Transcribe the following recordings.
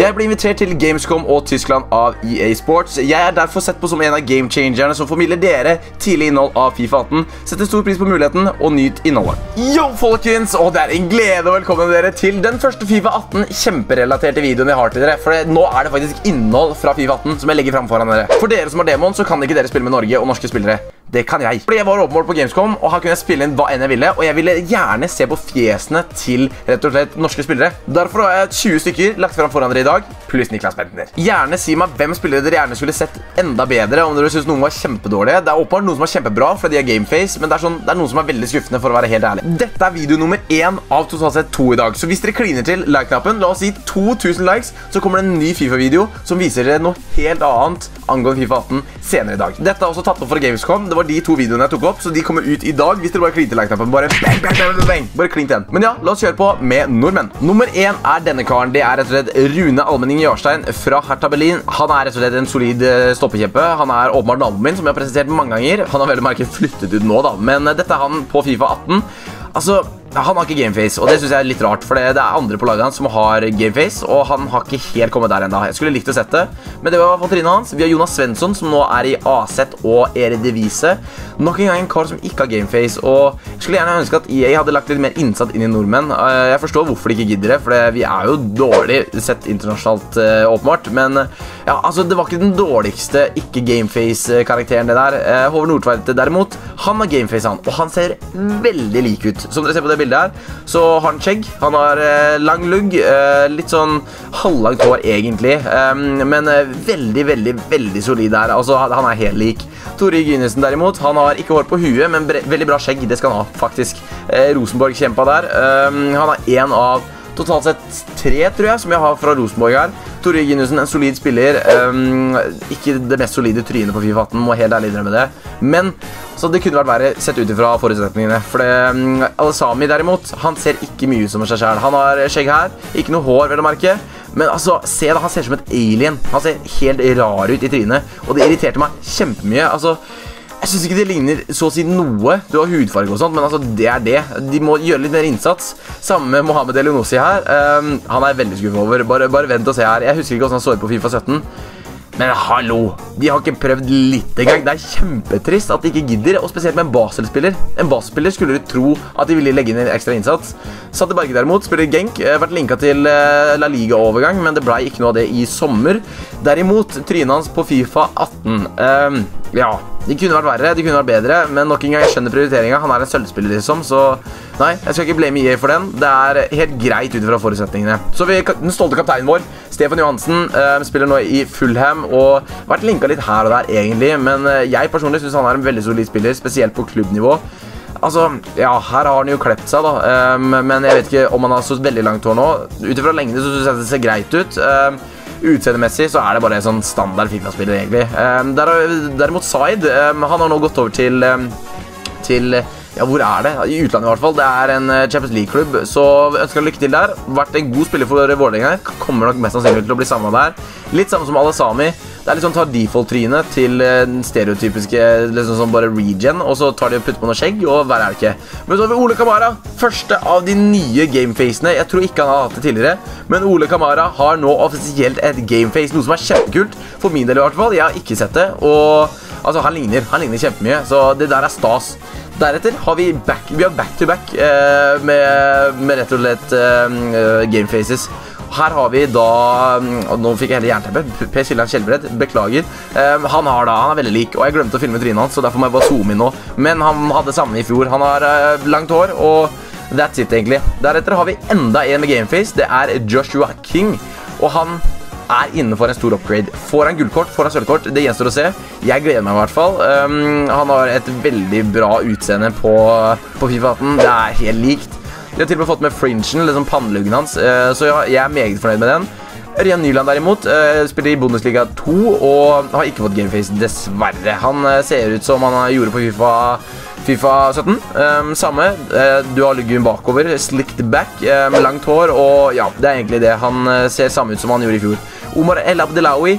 Jeg ble invitert til Gamescom og Tyskland av EA Sports. Jeg er derfor sett på som en av gamechangerne som formidler dere tidlig innhold av FIFA 18. Setter stor pris på muligheten og nyt innholdet. Yo folkens, og det er en glede å velkomne dere til den første FIFA 18 kjemperelaterte videoen jeg har til dere. For nå er det faktisk innhold fra FIFA 18 som jeg legger frem foran dere. For dere som har demoen, så kan ikke dere spille med Norge og norske spillere. Det kan jeg. Fordi jeg var åpenmål på Gamescom, og her kunne jeg spille inn hva enn jeg ville, og jeg ville gjerne se på fjesene til rett og slett norske spillere. Derfor har jeg 20 stykker lagt frem foran dere i dag, pluss Niklas Bentner. Gjerne si meg hvem spillere dere gjerne skulle sett enda bedre, om dere synes noen var kjempedårlige. Det er åpenbart noen som er kjempebra, fordi de er gameface, men det er noen som er veldig skuffende, for å være helt ærlig. Dette er video nummer 1 av totalt sett 2 i dag, så hvis dere kliner til like-knappen, la oss si 2000 likes, så kommer det en ny FIFA-video som viser dere noe helt annet angående FIFA 18 senere i dag. Dette er også tatt opp for Gamescom. Det var de 2 videoene jeg tok opp, så de kommer ut i dag. Hvis dere bare kliner til like-knappen, bare bang, bang, bang, bang, bare klin til den. Men ja, la oss kjøre på med nordmenn. Nummer 1 er denne karen. Det er rett og slett Rune Almenning Jarstein fra Hertha Berlin. Han er rett og slett en solid stoppekjeppe. Han er åpenbart naboen min, som jeg har presentert mange ganger. Han har veldig merket flyttet ut nå da, men dette er han på FIFA 18. Altså, han har ikke gameface, og det synes jeg er litt rart, for det er andre på laget hans som har gameface, og han har ikke helt kommet der enda. Jeg skulle likt å sette det, men det var i hvert fall trinnet hans. Vi har Jonas Svensson, som nå er i AZ og Eredivisie. Nok en gang en kar som ikke har gameface, og jeg skulle gjerne ønske at EA hadde lagt litt mer innsats inn i nordmenn. Jeg forstår hvorfor de ikke gidder det, for vi er jo dårlig sett internasjonalt åpenbart, men ja, altså, det var ikke den dårligste ikke-gameface-karakteren det der. Håvard Nordtveit derimot, han har gameface han, og han ser veldig lik ut. Som dere ser på det bildet her, så har han skjegg, han har lang lugg, litt sånn halvlangt hår egentlig, men veldig solid der, altså han er helt lik. Tore Gynnesen derimot, han har ikke hår på huet, men veldig bra skjegg, det skal han ha faktisk. Rosenborg kjempa der, han er en av totalt sett 3, tror jeg, som jeg har fra Rosenborg her. Tore Gynnesen, en solid spiller, ikke det mest solide trynet på FIFA 18, må helt ærlig innrømme det, men så det kunne vært verre sett ut ifra forutsetningene, for Al-Sami derimot, han ser ikke mye ut som seg selv. Han har skjegg her, ikke noe hår vel å merke, men altså, se da, han ser som et alien. Han ser helt rar ut i trynet, og det irriterte meg kjempemye. Altså, jeg synes ikke det ligner så å si noe. Du har hudfarge og sånt, men altså, det er det. De må gjøre litt mer innsats. Samme med Mohamed Elionossi her. Han er veldig skuffet over. Bare vent og se her. Jeg husker ikke hvordan han så ut på FIFA 17. Men hallo, de har ikke prøvd litt engang. Det er kjempetrist at de ikke gidder, og spesielt med en Basel-spiller. En Basel-spiller skulle du tro at de ville legge inn en ekstra innsats. Satte Berge derimot, spiller Genk, vært linket til La Liga-overgang, men det ble ikke noe av det i sommer. Derimot, trynet hans på FIFA 18. Ja, de kunne vært verre, de kunne vært bedre, men nok en gang jeg skjønner prioriteringen. Han er en sølvspiller liksom, så nei, jeg skal ikke blame EA for den. Det er helt greit ut fra forutsetningene. Så vi den stolte kapteinen vår, Stefan Johansen, spiller nå i Fulham og har vært linket litt her og der egentlig, men jeg personlig synes han er en veldig solid spiller, spesielt på klubbnivå. Altså, ja, her har han jo klept seg da, men jeg vet ikke om han har så veldig langt hår nå. Utifra lengde så synes jeg det ser greit ut. Utseendemessig så er det bare en sånn standard FIFA-spiller egentlig. Derimot Said, han har nå gått over til ja, hvor er det? I utlandet i hvert fall. Det er en Champions League-klubb, så ønsker han lykke til der. Vært en god spiller for Vålerenga. Kommer nok mest sannsynlig til å bli samlet der. Litt samme som Al-Sami. Det er litt sånn tar default-trynet til den stereotypiske, liksom sånn bare regen, og så tar de og putter på noe skjegg, og verre er det ikke. Men så har vi Ole Kamara, første av de nye gamefacene. Jeg tror ikke han har hatt det tidligere, men Ole Kamara har nå offisielt et gameface, noe som er kjempekult, for min del i hvert fall. Jeg har ikke sett det, og altså, han ligner kjempemye, så det der er stas. Deretter har vi back-to-back med rett og slett gamefaces. Her har vi da, nå fikk jeg hele jernteppet, Per Siljan Kjellbred, beklager. Han er veldig lik, og jeg glemte å filme trynet hans, så derfor må jeg bare zoome inn nå. Men han hadde samme i fjor. Han har langt hår, og that's it egentlig. Deretter har vi enda en med gameface, det er Joshua King, og han er innenfor en stor upgrade. Får han gullkort, får han sølvkort, det gjenstår å se. Jeg gleder meg i hvert fall. Han har et veldig bra utseende på FIFA 18, det er helt likt. De har til og med fått med fringen, liksom panneluggen hans, så ja, jeg er meget fornøyd med den. Ørjan Nyland derimot spiller i Bundesliga 2 og har ikke fått gameface, dessverre. Han ser ut som han gjorde på FIFA 17. Samme, du har luggen bakover, slicked back, med langt hår, og ja, det er egentlig det. Han ser samme ut som han gjorde i fjor. Omar El Abdelawi,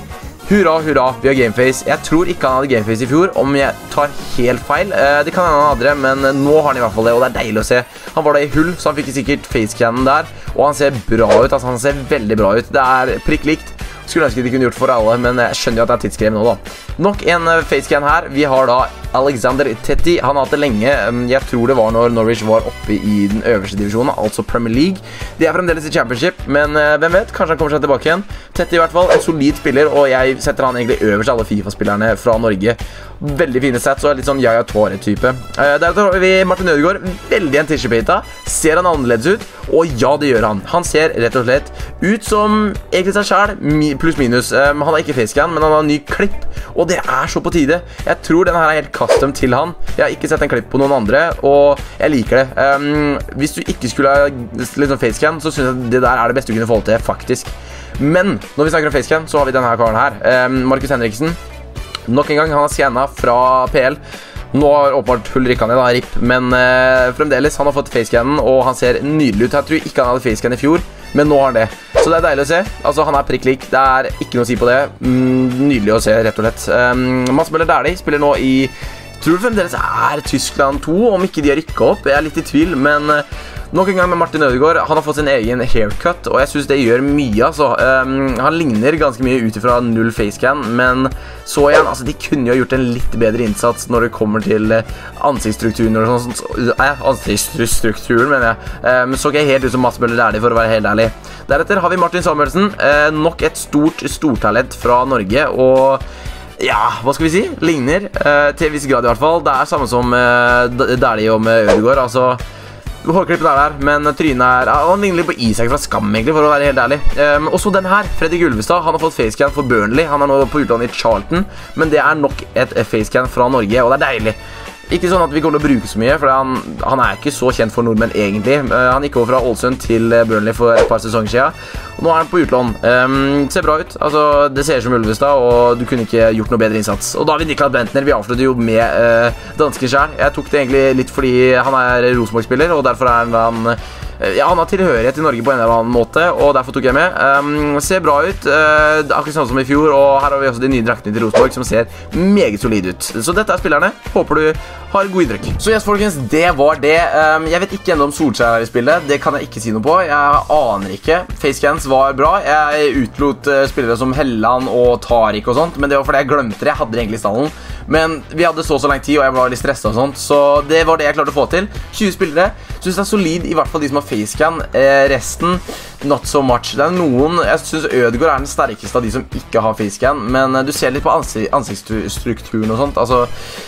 Hurra, hurra, vi har Gameface. Jeg tror ikke han hadde Gameface i fjor, om jeg tar helt feil. Det kan hende han hadde, men nå har han i hvert fall det, og det er deilig å se. Han var da i hull, så han fikk sikkert facecannen der, og han ser bra ut, altså han ser veldig bra ut. Det er prikk likt. Skulle ønske de kunne gjort for alle, men jeg skjønner jo at det er tidskrevende nå da. Nok en facecan her. Vi har da Alexander Tetti. Han har hatt det lenge. Jeg tror det var når Norwich var oppe i den øverste divisjonen, altså Premier League. De er fremdeles i Championship, men hvem vet? Kanskje han kommer seg tilbake igjen. Tetti i hvert fall, en solid spiller, og jeg setter han egentlig øverst alle FIFA-spillerne fra Norge. Veldig fine stats, og litt sånn Yaya Toure-type. Deretter har vi Martin Ødegaard, veldig anticipated. Ser han annerledes ut? Og ja, det gjør han. Han ser rett og slett ut som egentlig seg selv, pluss minus. Han har ikke facecan, men han har en ny klipp, og det er så på tide. Jeg tror denne her er helt custom til han. Jeg har ikke sett en klipp på noen andre, og jeg liker det. Hvis du ikke skulle ha litt sånn facecan, så synes jeg det der er det beste du kunne få til, faktisk. Men når vi snakker om facecan, så har vi denne her karen her. Markus Henriksen. Nok en gang, han har scannet fra PL. Nå har åpenbart hull rikket ned, da, RIP. Men fremdeles, han har fått facecannen, og han ser nydelig ut. Jeg tror ikke han hadde facecan i fjor, men nå har han det. Så det er deilig å se. Altså, han er prikk lik. Det er ikke noe å si på det. Nydelig å se, rett og slett. Mats Møller Dæhlie spiller nå i... tror det fremdeles er Tyskland 2, om ikke de har rykket opp. Jeg er litt i tvil, men... nok en gang med Martin Ødegaard. Han har fått sin egen haircut, og jeg synes det gjør mye, altså. Han ligner ganske mye ut fra null facecan, men så igjen, altså, de kunne jo gjort en litt bedre innsats når det kommer til ansiktsstrukturen og sånt. Ansiktsstrukturen, mener jeg. Så ikke helt ut som Mats Møller Dæhlie, for å være helt ærlig. Deretter har vi Martin Samuelsen. Nok et stortalent fra Norge, og... ja, hva skal vi si? Ligner til en viss grad i hvert fall. Det er samme som Dæhlie og med Ødegaard, altså... hårklippen er der, men trynet er... han ligner litt på Isak fra Skam, egentlig, for å være helt ærlig. Og så den her, Freddy Gulvestad. Han har fått facecan for Burnley. Han er nå på utlandet i Charlton, men det er nok et facecan fra Norge, og det er deilig. Ikke sånn at vi kommer til å bruke så mye, for han er ikke så kjent for nordmenn egentlig. Han gikk over fra Ålesund til Burnley for et par sesonger siden, og nå er han på utlån. Ser bra ut, altså det ser som Ulvestad, og du kunne ikke gjort noe bedre innsats. Og David Niklas Bentner, vi avslutter jo med danske selv. Jeg tok det egentlig litt fordi han er Rosenborg-spiller, og derfor er han... ja, han har tilhørighet i Norge på en eller annen måte, og derfor tok jeg med. Ser bra ut, akkurat sånn som i fjor, og her har vi også de nye draktene til Rosenborg som ser meget solid ut. Så dette er spillerne. Håper du har god inntrykk. Så yes, folkens, det var det. Jeg vet ikke enda om Solskjær er i spillet, det kan jeg ikke si noe på. Jeg aner ikke. Facecans var bra. Jeg utlot spillere som Helland og Tariq og sånt, men det var fordi jeg glemte det. Jeg hadde det egentlig i stallen. Men vi hadde så lang tid, og jeg var litt stresset og sånt, så det var det jeg klarte å få til. 20 spillere. Synes det er solid, i hvert fall de som har facecan. Resten, not so much. Det er noen, jeg synes Ødegaard er den sterkeste av de som ikke har facecan, men du ser litt på ansiktsstrukturen og sånt, altså...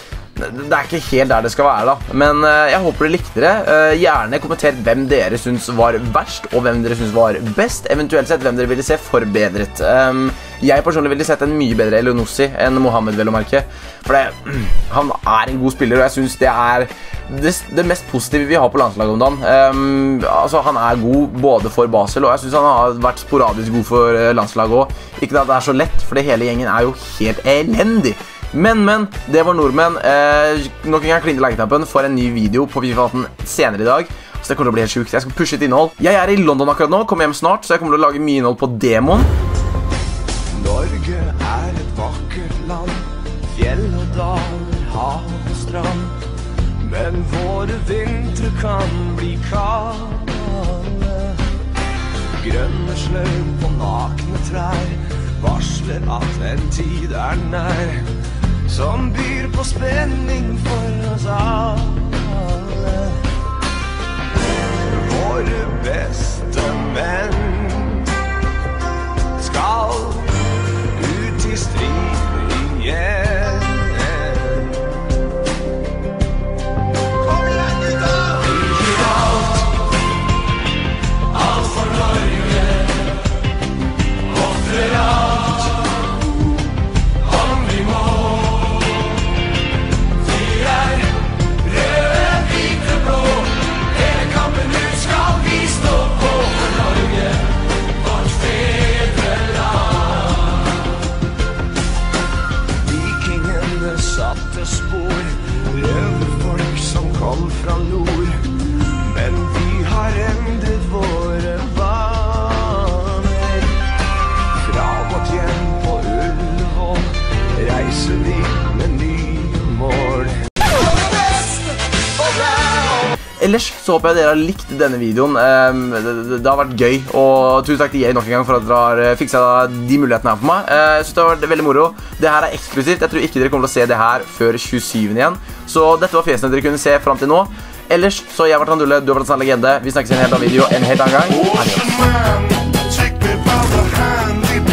det er ikke helt der det skal være da. Men jeg håper dere likte det. Gjerne kommenter hvem dere synes var verst, og hvem dere synes var best. Eventuelt sett hvem dere ville se forbedret. Jeg personlig ville sett en mye bedre Elionossi enn Mohammed, vel å merke. For han er en god spiller, og jeg synes det er det mest positive vi har på landslaget om dagen. Altså, han er god både for Basel, og jeg synes han har vært sporadisk god for landslaget også. Ikke at det er så lett, for det hele gjengen er jo helt elendig. Men, det var nordmenn. Nok en gang klinte like-knappen for en ny video på FIFA 18 senere i dag. Så det kommer til å bli helt sjukt. Jeg skal pushe et innhold. Jeg er i London akkurat nå, kommer hjem snart, så jeg kommer til å lage mye innhold på demoen. Norge er et vakkert land, fjell og daler, hav og strand. Men våre vintre kan bli kalde. Grønne sløv på nakne trær varsler at en tid er nær, som byr på spenning for oss alle. Våre beste menn skal ut i strid igjen. Kom igjen, gutta! Vi gir alt for Norge, offrer alt. ellers så håper jeg dere har likt denne videoen. Det har vært gøy, og tusen takk til EA nok en gang for at dere har fikset de mulighetene her for meg. Jeg synes det har vært veldig moro. Det her er eksklusivt. Jeg tror ikke dere kommer til å se det her før 27. igjen. Så dette var fjesene dere kunne se frem til nå. Ellers så har jeg vært Randulle, du har vært en legende. Vi snakkes i en helt annen video en helt annen gang. Adios.